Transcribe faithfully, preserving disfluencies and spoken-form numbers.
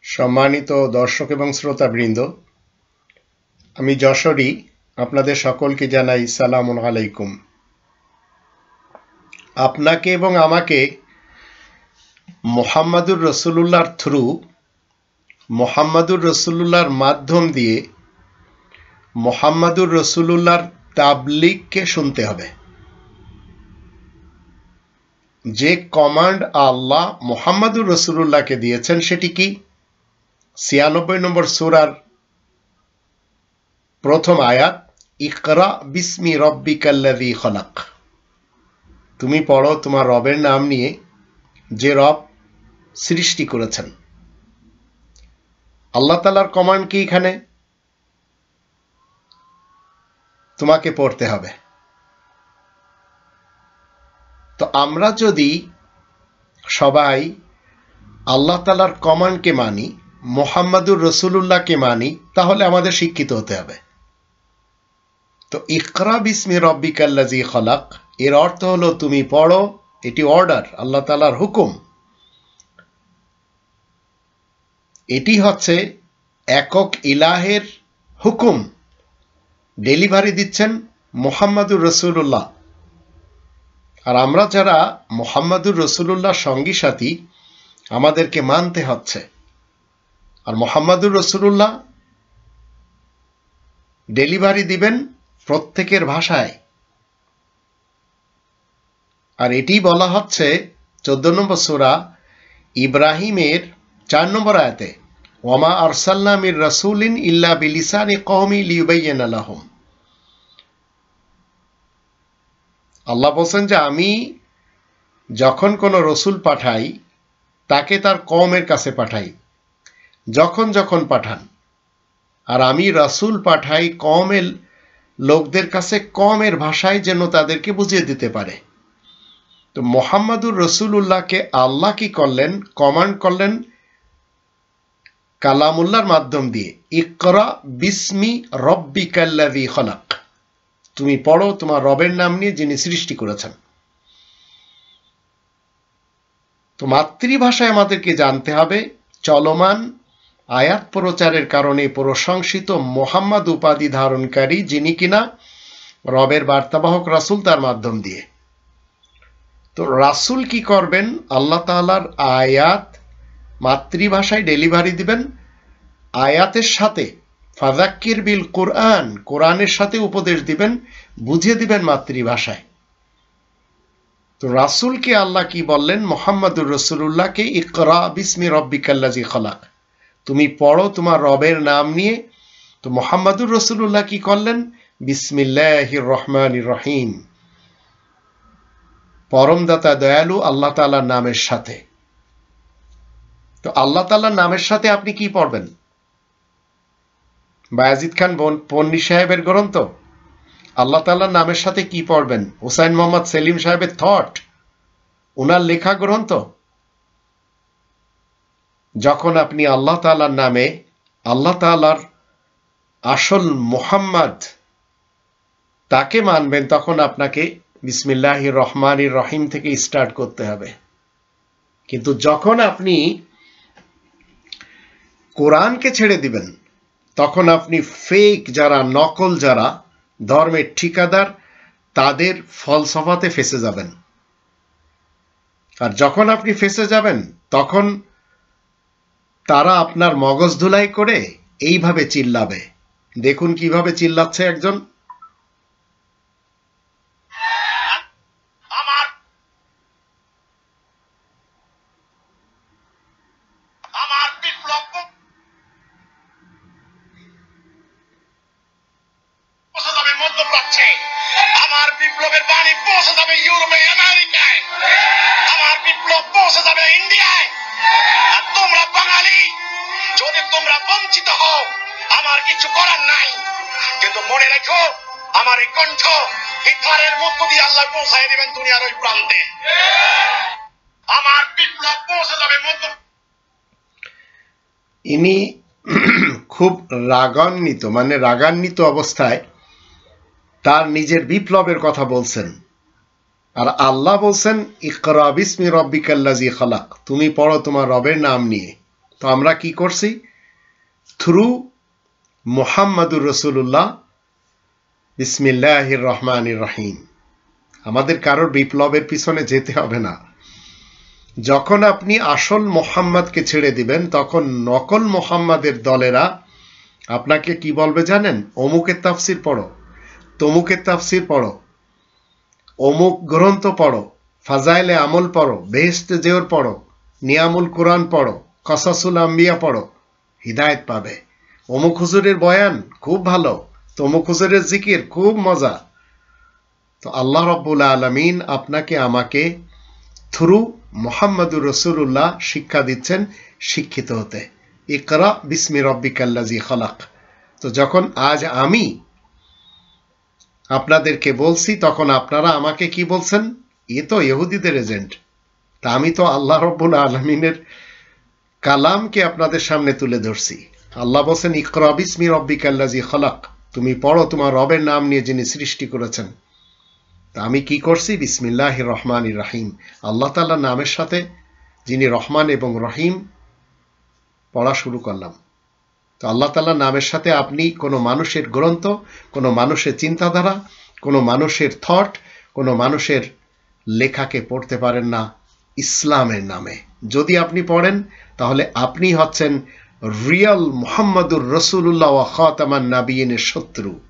সম্মানিত দর্শক এবং শ্রোতাবৃন্দ, আমি যশোরী আপনাদের সকলকে জানাই সালামুন আলাইকুম। আপনাকে এবং আমাকে মুহাম্মাদুর রাসূলুল্লাহর থ্রু মুহাম্মাদুর রাসূলুল্লাহর মাধ্যম দিয়ে মুহাম্মাদুর রাসূলুল্লাহর তাবলীগকে শুনতে হবে। যে কমান্ড আল্লাহ মুহাম্মাদুর রাসূলুল্লাহকে দিয়েছেন সেটি কি? ছিয়ানব্বই নম্বর সূরার প্রথম আয়াত, ইকরা বিসমি রব্বিকাল্লাযী খলাক। তুমি পড়ো তোমার রবের নাম নিয়ে, যে রব সৃষ্টি করেছেন। আল্লাহ তাআলার কমান্ড কি? এখানে তোমাকে পড়তে হবে। তো আমরা যদি সবাই আল্লাহ তাআলার কমান্ডকে মানি, মুহাম্মাদুর রাসূলুল্লাহকে মানি, তাহলে আমাদের শিক্ষিত হতে হবে। তো ইকরা বিসমি রব্বিকাল্লাযী খলাক এর অর্থ হলো তুমি পড়ো, এটি অর্ডার, আল্লাহ তাআলার হুকুম। এটি হচ্ছে একক ইলাহের হুকুম, ডেলিভারি দিচ্ছেন মুহাম্মাদুর রাসূলুল্লাহ। আর আমরা যারা মুহাম্মাদুর রাসূলুল্লাহর সঙ্গী সাথী, আমাদেরকে মানতে হচ্ছে। আর মুহাম্মাদুর রাসূলুল্লাহ ডেলিভারি দিবেন প্রত্যেকের ভাষায়। আর এটি বলা হচ্ছে চোদ্দ নম্বর সূরা ইব্রাহিমের চার নম্বর আয়াতে, ওয়ামা আরসালনা মির রাসূলিন ইল্লা বিলিসানি কওমি লিয়ুবাইয়িনা লাহুম। আল্লাহ বলেন যে আমি যখন কোনো রসুল পাঠাই তাকে তার কওমের কাছে পাঠাই, যখন যখন পাঠান। আর আমি রাসূল পাঠাই কওমের লোকদের কাছে কওমের ভাষায়, যেন তাদেরকে বুঝিয়ে দিতে পারে। তো মুহাম্মাদুর রাসূলুল্লাহকে আল্লাহ কি করলেন? কমান্ড করলেন কালামুল্লাহর মাধ্যম দিয়ে, ইকরা বিসমি রব্বিকাল্লাযী খলাক। তুমি পড়ো তোমার রবের নাম নিয়ে, যিনি সৃষ্টি করেছেন। তো মাতৃভাষায় আমাদেরকে জানতে হবে। চলমান আয়াত প্রচারের কারণে প্রশংসিত মুহাম্মদ উপাধি ধারণকারী, যিনি কিনা রবের বার্তাবাহক রাসূল, তার মাধ্যম দিয়ে। তো রাসূল কি করবেন? আল্লাহ তাআলার আয়াত মাতৃভাষায় ডেলিভারি দিবেন, আয়াতের সাথে ফাযাক্কির বিল কুরআন, কোরআনের সাথে উপদেশ দিবেন, বুঝিয়ে দিবেন মাতৃভাষায়। তো রাসূলকে আল্লাহ কি বললেন? মুহাম্মাদুর রাসূলুল্লাহকে ইকরা বিসমি রব্বিকাল্লাযী খলাক, তুমি পড়ো তোমার রবের নাম নিয়ে। তো মুহাম্মাদুর রাসূলুল্লাহ কি করলেন? বিসমিল্লাহির রহমানির রহিম, পরমদাতা দয়ালু আল্লাহ তাআলার নামের সাথে। তো আল্লাহ তাআলার নামের সাথে আপনি কি পড়বেন? বায়াজিদ খান পন্নী সাহেবের গ্রন্থ। আল্লাহ তাআলার নামের সাথে কি পড়বেন? হুসাইন মোহাম্মদ সেলিম সাহেবের থট, উনার লেখা গ্রন্থ। যখন আপনি আল্লাহ তাআলার নামে, আল্লাহ তাআলার আসল মুহাম্মদ তাকে মানবেন, তখন আপনাকে বিসমিল্লাহির রহমানির রহিম থেকে স্টার্ট করতে হবে। কিন্তু যখন আপনি কোরআনকে ছেড়ে দিবেন, তখন আপনি ফেক যারা, নকল যারা ধর্মের ঠিকাদার, তাদের ফলসফাতে ফেসে যাবেন। আর যখন আপনি ফেসে যাবেন, তখন তারা আপনার মগজ ধুলাই করে এইভাবে চিল্লাবে। দেখুন কিভাবে চিল্লাচ্ছে একজন। আমার বিপ্লবের বাণী পৌঁছে যাবে ইউরোপে, আমেরিকায়। আমার বিপ্লব পৌঁছে যাবে ইন্ডিয়ায়। আর তোমরা বাঙালি, যদি তোমরা বঞ্চিত হও, আমার কিছু করার নাই। কিন্তু মনে রেখো, আমার এই কণ্ঠ ইফতারের মধ্য দিয়ে আল্লাহ পৌঁছায় দেবেন দুনিয়ার ওই প্রান্তে। আমার বিপ্লব পৌঁছে যাবে মধ্য। ইনি খুব রাগান্বিত, মানে রাগান্বিত অবস্থায় তার নিজের বিপ্লবের কথা বলছেন। আর আল্লাহ বলছেন ইকরা বিসমি রব্বিকাল্লাযী খলাক, তুমি পড়ো তোমার রবের নাম নিয়ে। তো আমরা কি করছি? থ্রু মুহাম্মাদুর রাসূলুল্লাহ বিসমিল্লাহির রহমানির রহিম। আমাদের কারোর বিপ্লবের পিছনে যেতে হবে না। যখন আপনি আসল মোহাম্মদকে ছেড়ে দিবেন, তখন নকল মোহাম্মদের দলেরা আপনাকে কি বলবে জানেন? অমুকের তাফসির পড়ো, তমুকের তাফসির পড়ো, অমুক গ্রন্থ পড়ো, ফাজাইলে আমল পড়ো, বেহেশতে জেওর পড়ো, নিয়ামুল কোরআন পড়ো, কসাসুল আম্বিয়া পড়ো, হিদায়েত পাবে। অমুক হুজুরের বয়ান খুব ভালো, তমুক হুজুরের জিকির খুব মজা। তো আল্লাহ রাব্বুল আলামিন আপনাকে আমাকে থ্রু মুহাম্মাদুর রাসূলুল্লাহ শিক্ষা দিচ্ছেন শিক্ষিত হতে। ইকরা বিসমি রাব্বিকাল্লাযী খালাক। তো যখন আজ আমি আপনাদেরকে বলছি, তখন আপনারা আমাকে কি বলছেন? এ তো ইহুদিদের এজেন্ট। তা আমি তো আল্লাহ রাব্বুল আলামিনের কালামকে আপনাদের সামনে তুলে ধরছি। আল্লাহ বলছেন ইকরা বিসমি রাব্বিকাল্লাযী খালাক, তুমি পড়ো তোমার রবের নাম নিয়ে যিনি সৃষ্টি করেছেন। তা আমি কি করছি? বিসমিল্লাহির রহমানির রহিম, আল্লাহ তাআলার নামের সাথে যিনি রহমান এবং রহিম পড়া শুরু করলাম। তো আল্লাহ তাআলার নামের সাথে আপনি কোনো মানুষের গ্রন্থ, কোনো মানুষের চিন্তাধারা, কোনো মানুষের থট, কোনো মানুষের লেখাকে পড়তে পারেন না ইসলামের নামে। যদি আপনি পড়েন, তাহলে আপনি হচ্ছেন রিয়াল মুহাম্মাদুর রাসূলুল্লাহ ওয়া খাতামান নাবিয়িনের শত্রু।